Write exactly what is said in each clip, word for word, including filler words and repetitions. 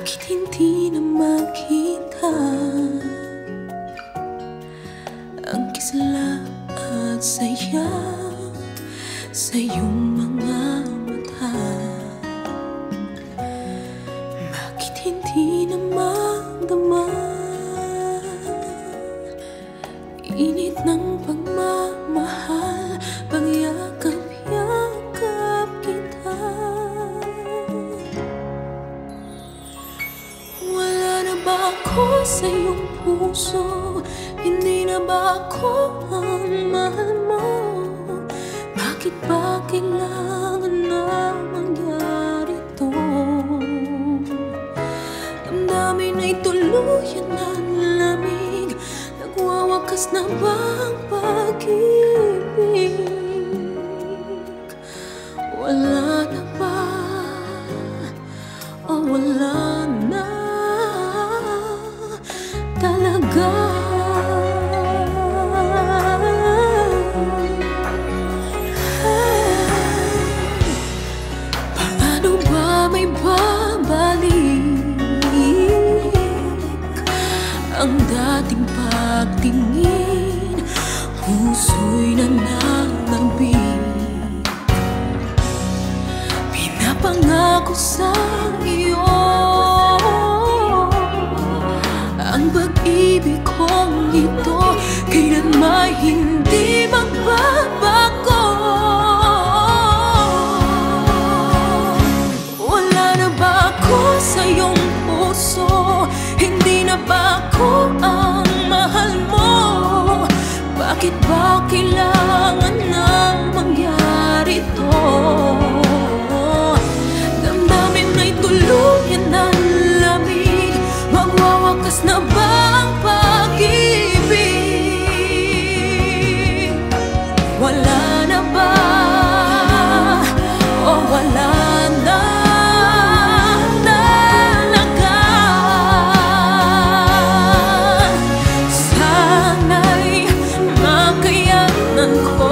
Bakit hindi na makita ang kisla at saya sa iyong mga mata? Bakit hindi na magdama init ng pagmamahal, pagyakap-yakap kita? Wala na ba ako sa iyong puso? Hindi na ba ako ang mahal mo? Bakit ba kailangan na mangyari to? Damdamin ay tuluyan ng lamig. Nagwawakas na ba ang pag-ibig? Wala na ba? O wala na talaga? Paano ba may babalik ang dating pagtingin? Puso'y nananabik, pinapangako sa iyo ang pag-ibig kong ito kailanman hindi magbabago. Wala na ba ako sa iyong puso? Hindi na ba ako ang mahal mo? Bakit ba kailangan nang mangyari to? Damdamin ay tuluyan ng lamig. Magwawakas na ba ang pag-ibig? Wala na ba? O wala na talaga? Sana'y makayanan ko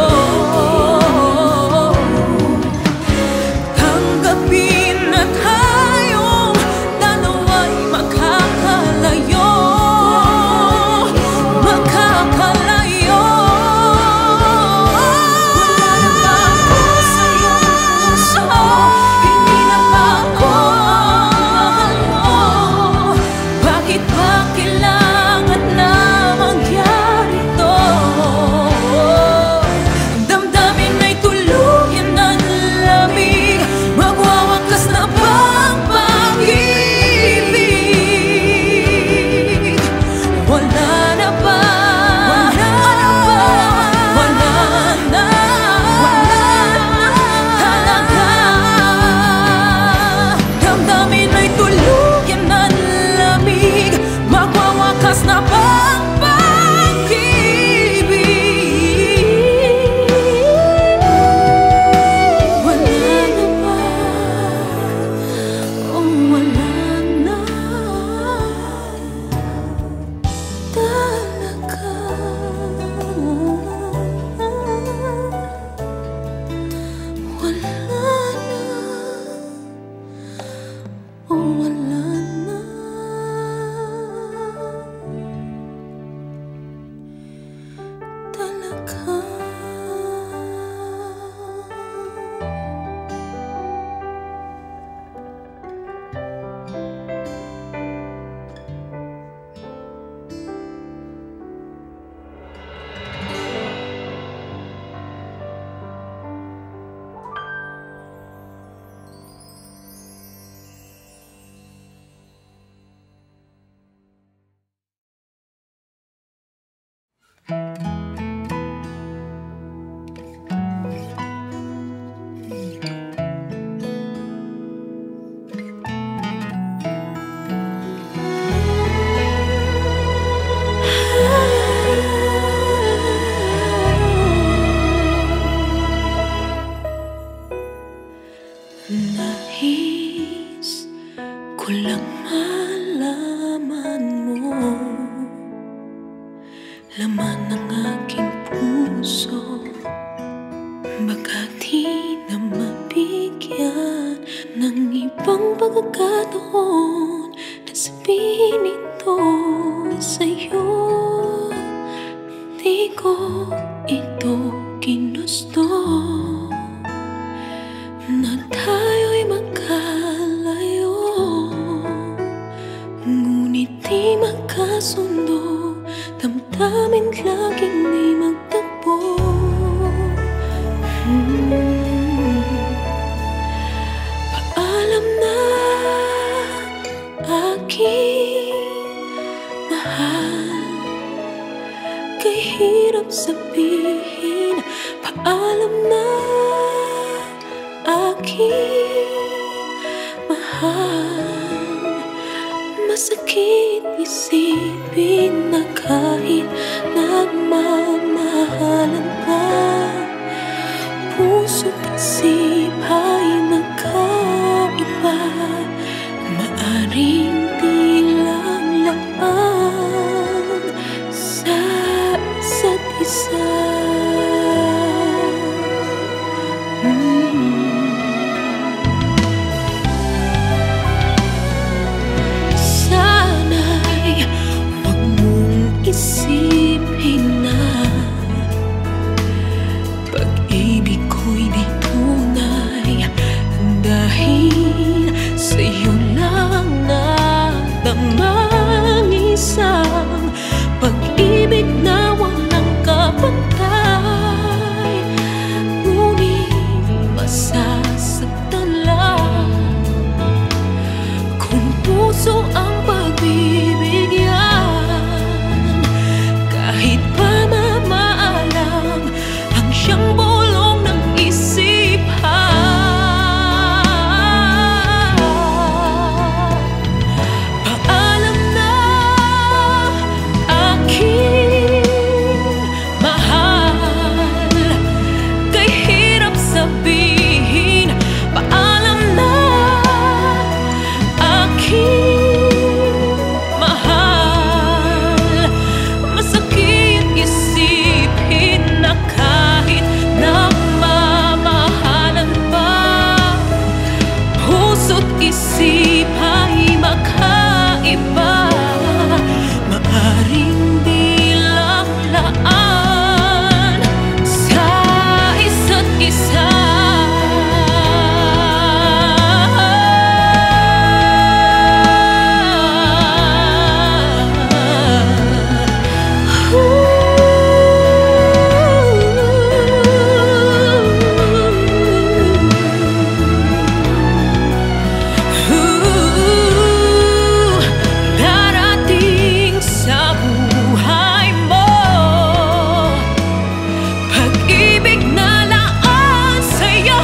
tanggapin na tayong dalawa'y makakalayo, makakalayo. Wala na ba ako sa iyong puso? Hindi na ba ako mahal mo? Bakit ba kailangan na mangyari to? Damdamin ay tuluyan ng lamig. Magwawakas na ba ang pag-ibig? Wala na ba? Wala na ba? Wala na talaga. Damdamin ay tuluyan ng lamig. Magwawakas na ba ang pag-ibig? Wala na ba? O wala na talaga? Wala na o wala na talaga? Nais ko lang malaman mo laman ng aking puso. Baka di na mabigyan ng ibang pagkakataon na tayo'y magkalayo, ngunit di magkasundo, damdamin laging di magtagpo. hmm. Paalam na aking mahal, kay hirap sabihin paalam na aking mahal. Masakit isipin na kahit nagmamahalan pa, puso't isip ay magkaiba. Maaring di lang laan sa isa't isa. hmm. Sana'y wag mong isipin na pag-ibig ko'y di tunay, dahil sa'yo lang nadamang isang pag-ibig na walang kapantay. Ngunit masasaktan lang kung puso ang pagbibigyan, kahit pa mamaalam ang siyang bulong ng isipan. Paalam na aking mahal, kay hirap sabihin paalam na aking mahal. Masakit isipin na kahit nagmamahalan pa, puso't isip ay magkaiba. Maaring di lang laan sa isa't isa. Darating sa buhay mo pag-ibig na laan sa'yo,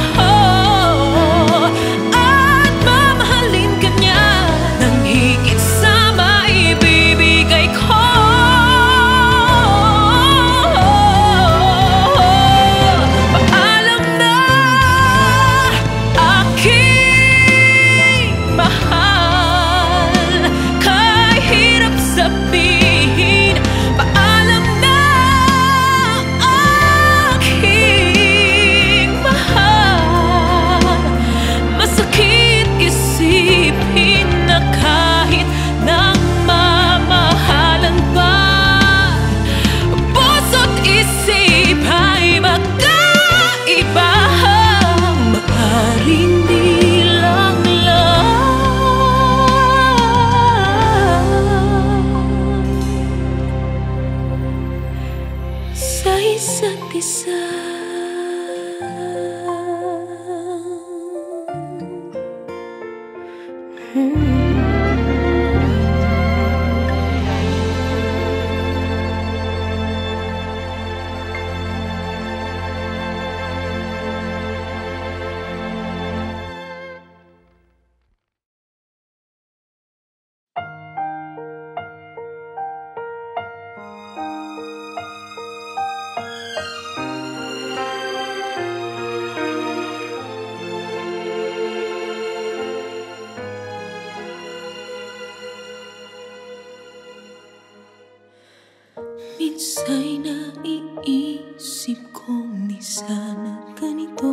at mamahalin ka niya nang higit sa maibibigay ko. Paalam na aking mahal, kay hirap sabihin paalam na aking mahal. Masakit isipin na kahit nagmamahalan pa, puso't isip ay magkaiba. Maaring di lang laan sa isa't isa. hmm. Minsa'y naiisip kong di sana ganito,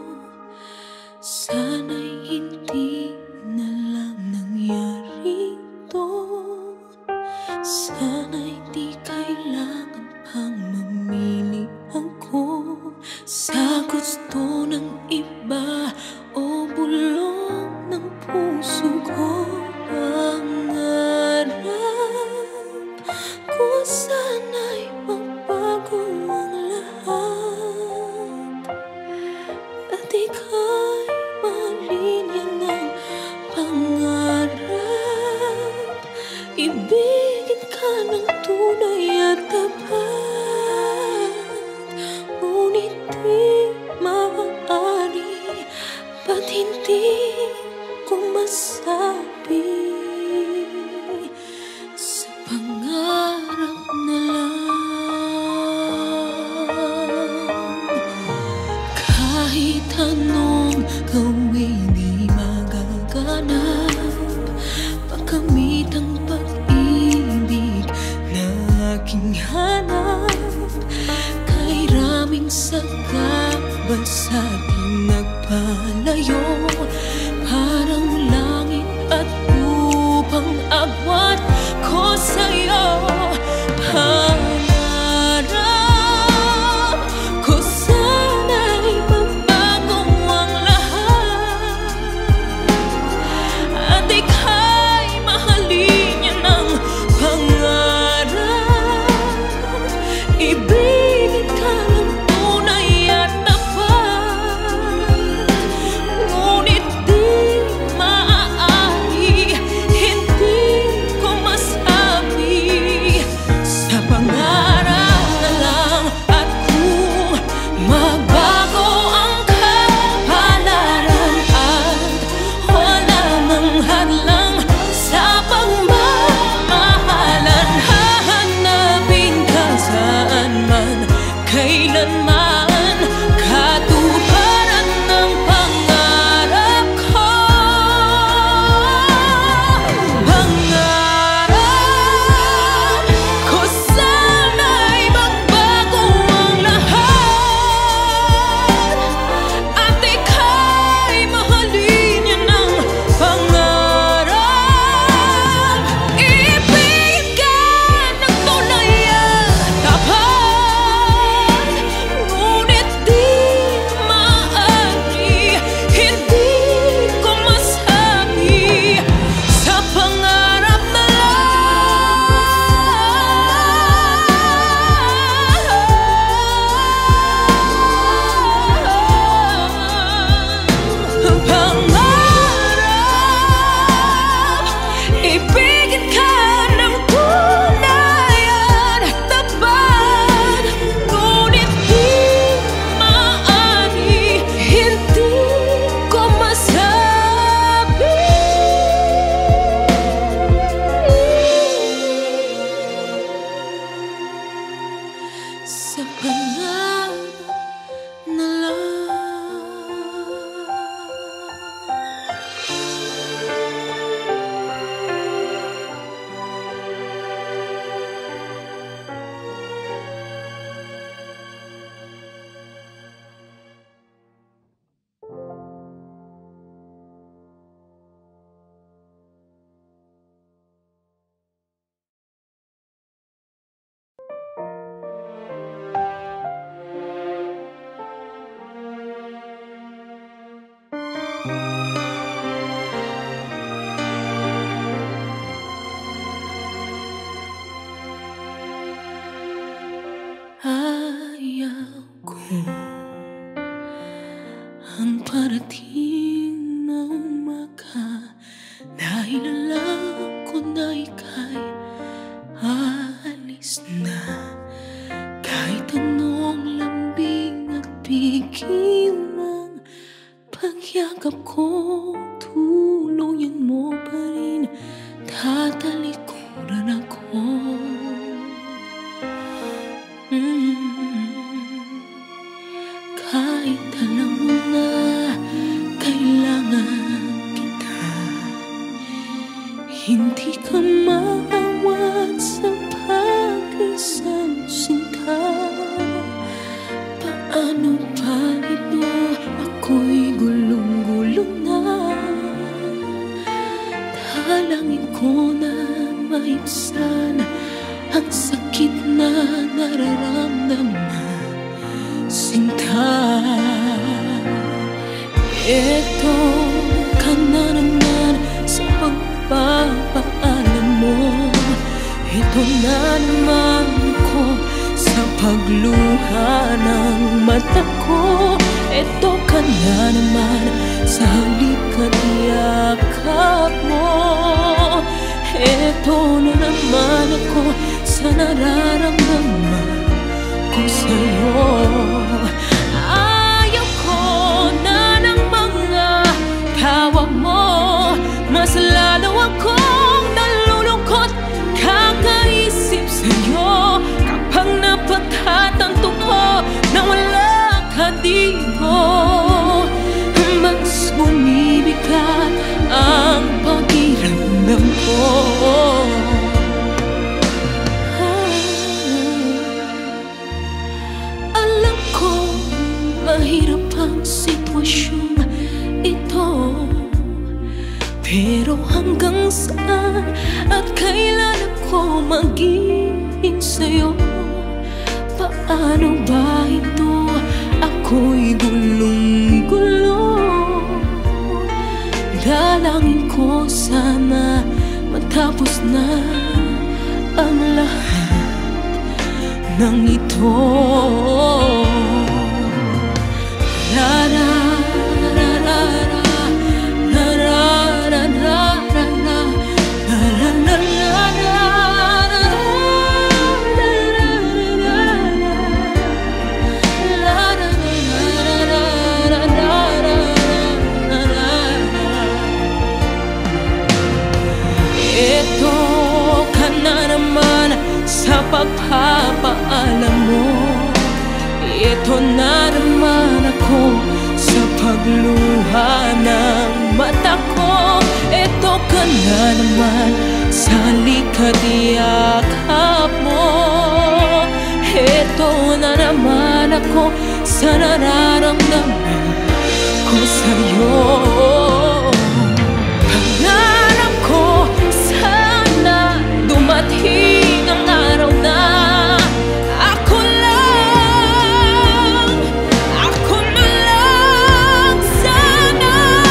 sana'y hindi na lang nangyari to. Sana'y di kailangan pang mamili ako sa gusto ng iba At hindi ko masabi, sa pangarap na lang. Kahit anong gawin di magaganap, makamit ang pag-ibig na aking hanap. Kay raming sagabal sa ating nagpalayo, parang langit at lupang agwat ko sa'yo. Pangarap ko sana'y magbago ang lahat, at ika'y mahalin niya ng pangarap. Ibigin ka ng tunay at tapat, ngunit di maaari, hindi ko masabi. Sa pangarap na lang, at kung magbago ang kapalaran, at wala mang hadlang sa pagmamahalan, hahanapin ka saan man, kailanman, katuparan ng pangarap ko. Pangarap ko sana'y magbago ang lahat, at ika'y mahalin niya ng pangarap. Ibigin ka ng tunay at tapat, ngunit di maaari, hindi ko masabi. Sa pangarap na lang. Pangarap, ibigin ka ng tunay at tapat, ngunit di maaari, hindi ko masabi. Sa pangarap na lang. Ayaw ko ang parating na umaga, dahil alam ko na ika'y aalis na. Kahit anong lambing at pigil ng pagyakap ko, tuluyan mo pa rin, tatalikuran ako. Kahit alam mo na kailangan kita, hindi ka maawat sa pag-isang sinta. Paano pa ito? Ako'y gulong-gulong na. Dalangin ko na maibsan ang sakit na nararamdaman, sinta. Ito ka na naman sa pagpapaalam mo. Ito na naman ko sa pagluha ng mata ko. Ito ka na naman sa halik at yakap mo. Ito na naman ako sa nararamdaman ko sa'yo. Ayaw ko na ng mga Pero hanggang saan at kailan ako magiging sa'yo? Paano ba ito? Ako'y gulong-gulo. Dalangin ko sana matapos na ang lahat ng ito. La la la la la la la la la la la la la ito ka na naman sa pagpapaalam mo. Ito na naman ako sa pagluha ng mata ko. Ito ka na naman sa likha-yakap mo. Ito na naman ako sa nararamdaman ko sa'yo. Pangarap ko sana dumating ang araw na ako lang, ako na lang sana.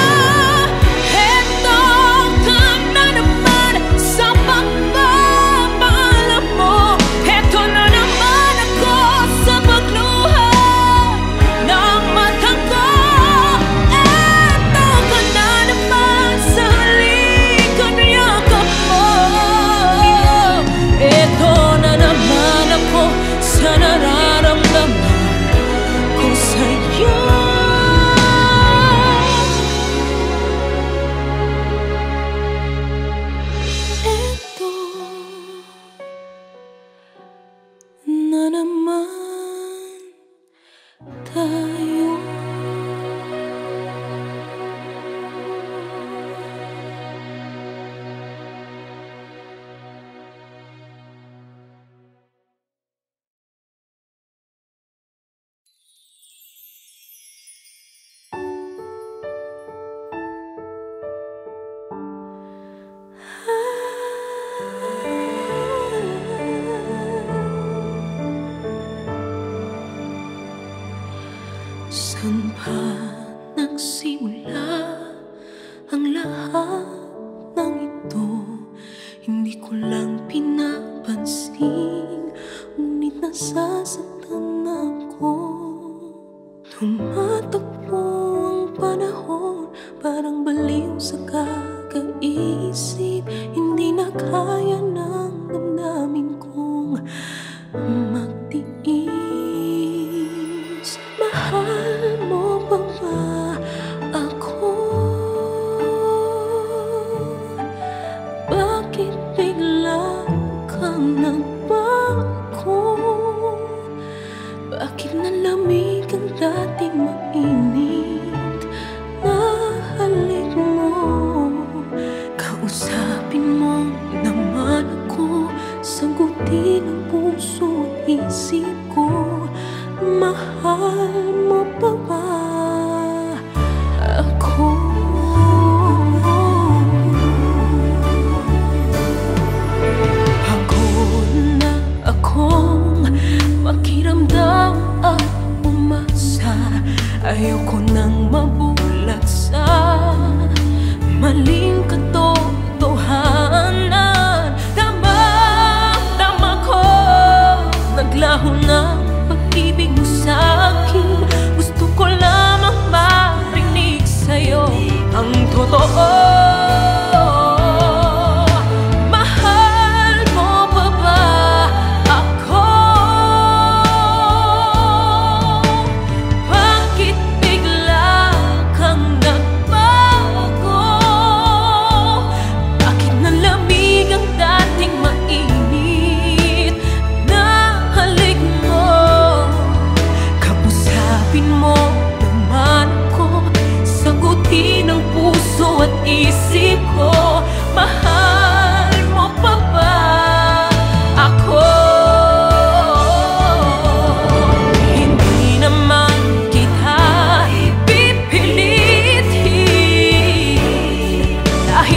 Eto ka na naman sa pagpapaalam mo. Eto na naman ako sa pagluha ng mata ko. Eto ka na naman sa likha-yakap mo. Eto na naman ako sa nararamdaman ko sa'yo. Eto na naman tayo. Saan ba nagsimula ang lahat ng ito? Hindi ko lang pinapansin, ngunit nasasaktan ako. Tumatakbo ang panahon, parang baliw sa kakaisip. Hindi na kaya ng damdamin kong magtiis. Mahal mo pa ba ako? Bakit bigla kang nagbago? Bakit nalamig ang dating mainit na halik mo? Kausapin mo naman ako, sagutin ang puso at isip ko. Mahal mo pa ba ako? Pagod na akong makiramdam at umasa. Ayoko nang mabulag sa maling katotohanan. Tama-tama ko, naglaho na pag-ibig mo sa'kin. Gusto ko lamang marinig sa'yo ang totoo. Mahal mo pa ba ako? Bakit bigla kang nagbago? Bakit nalamig ang dating mainit na halik mo? Kausapin mo naman ako, sagutin ang puso at isip ko. Mahal mo pa ba ako? Hindi naman kita ipipilitin, dahil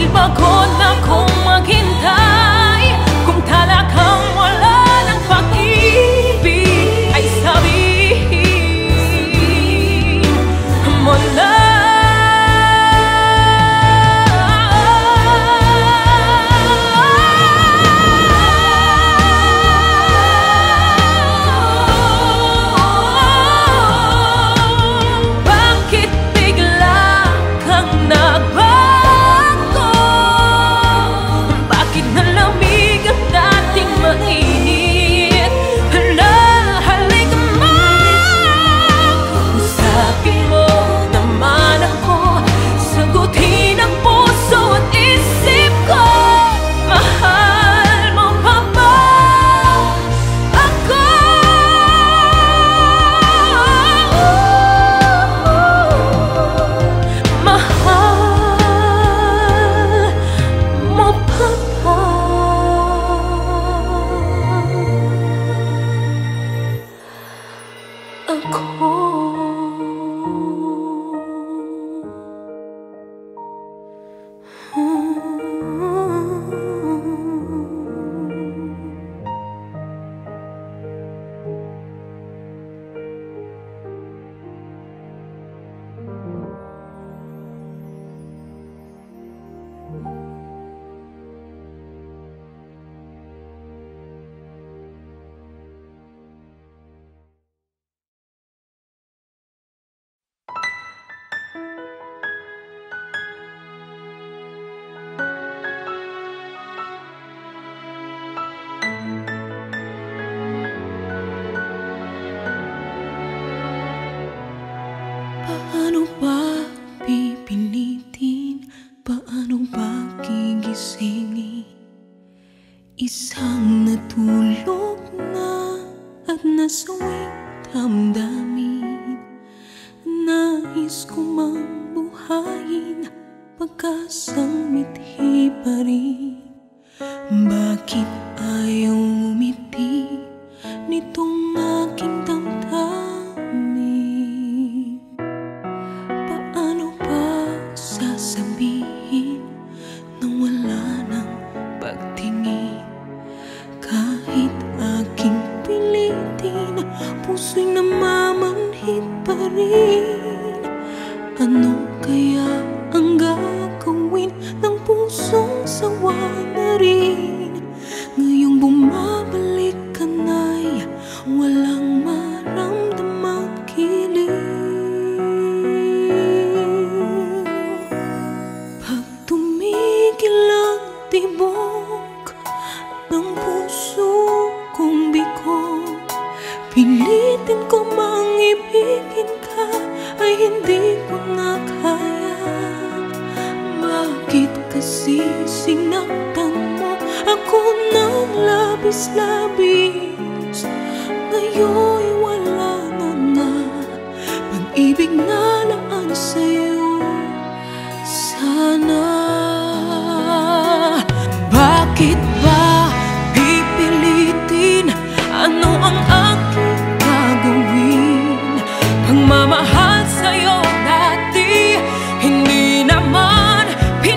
pag-asang mithi pa rin. Bakit ayaw umiti nitong aking damdamin? Paano pa sasabihin nang wala ng pagtingin? Kahit aking pilitin, puso'y namamanhid pa rin. Ano kaya ang gagawin ng pusong sawa na rin? Ngayong bumabalik ka na'y walang maramdamang kilig. Pag tumigil ang tibok ng puso kong bigo, pilitin ko mang ibigin ka, ay hindi ko na kaya. Bakit kasi sinaktan mo ako ng labis-labis? Ngayon'y wala na nga pag-ibig na laan sa'yo. Sana bakit ba pipilitin? Ano ang aking gagawin? Pagmamahal sa'yo dati hindi naman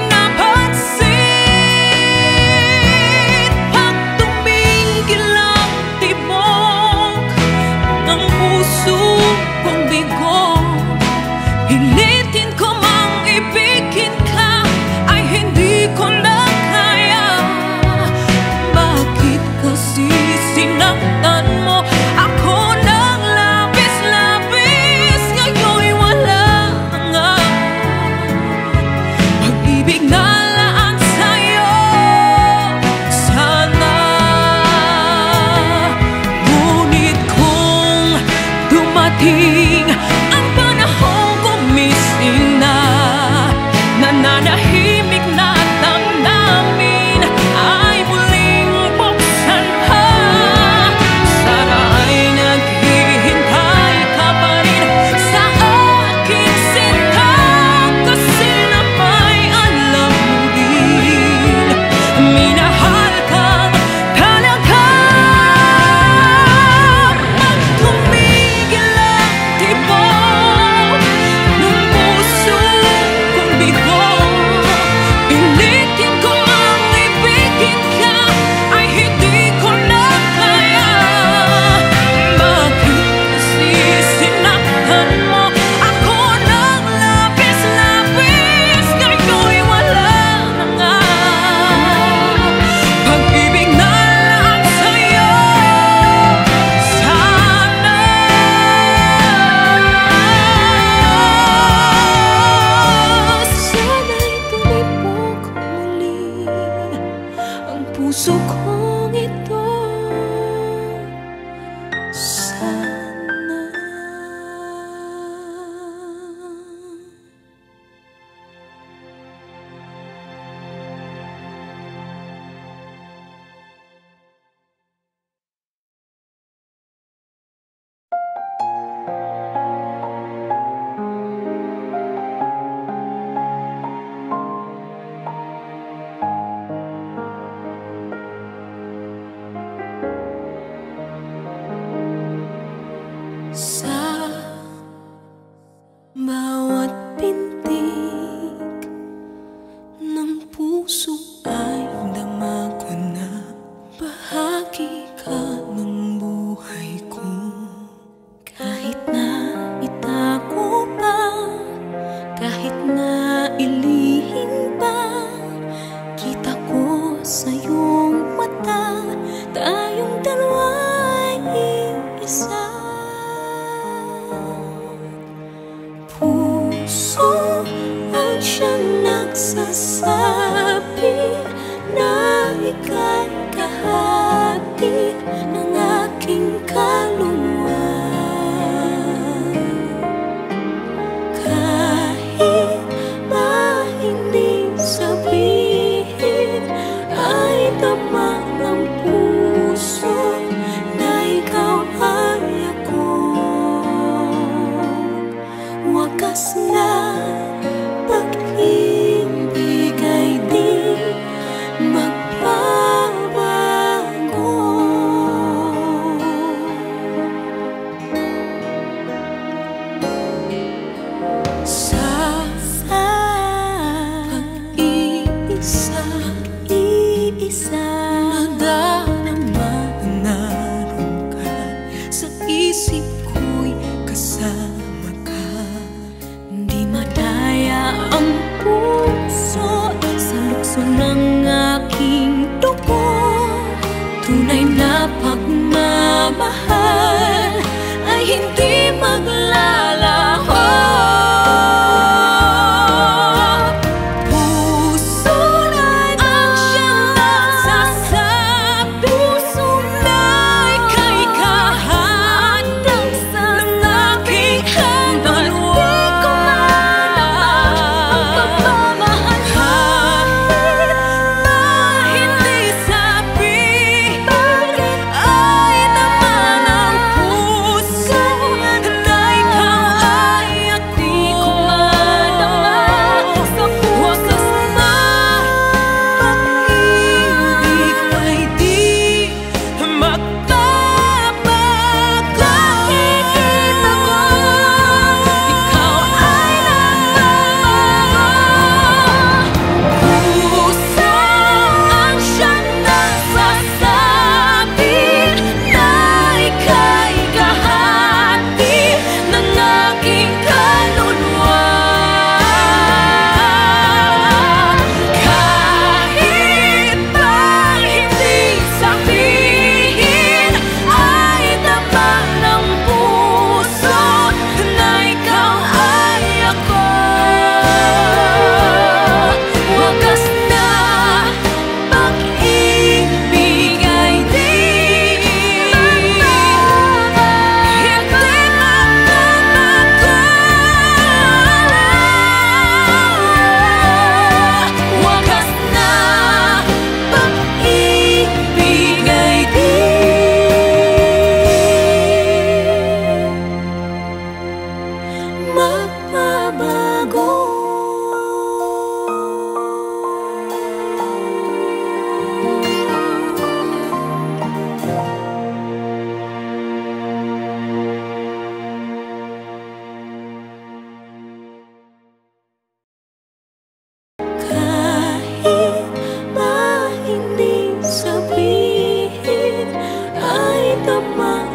pinapansin. Pag tumigil ang tibok ng puso kong bigo, pilitin ko mang ibigin ka, ay hindi ko na kaya. Bakit kasi sinaktan mo ako ng labis-labis? Ngayon'y wala nga pag-ibig na laan sa'yo. Sana ngunit kung dumating ang panahong gumising na, nananahimik na damdamin ay muling buksan pa. Sana ay naghihintay ka pa rin sa aking sinta, kasi na may alam mo din, minahal kang talaga. Pag tumigil ang magbabago. Kahit ba hindi sabihin ay tamang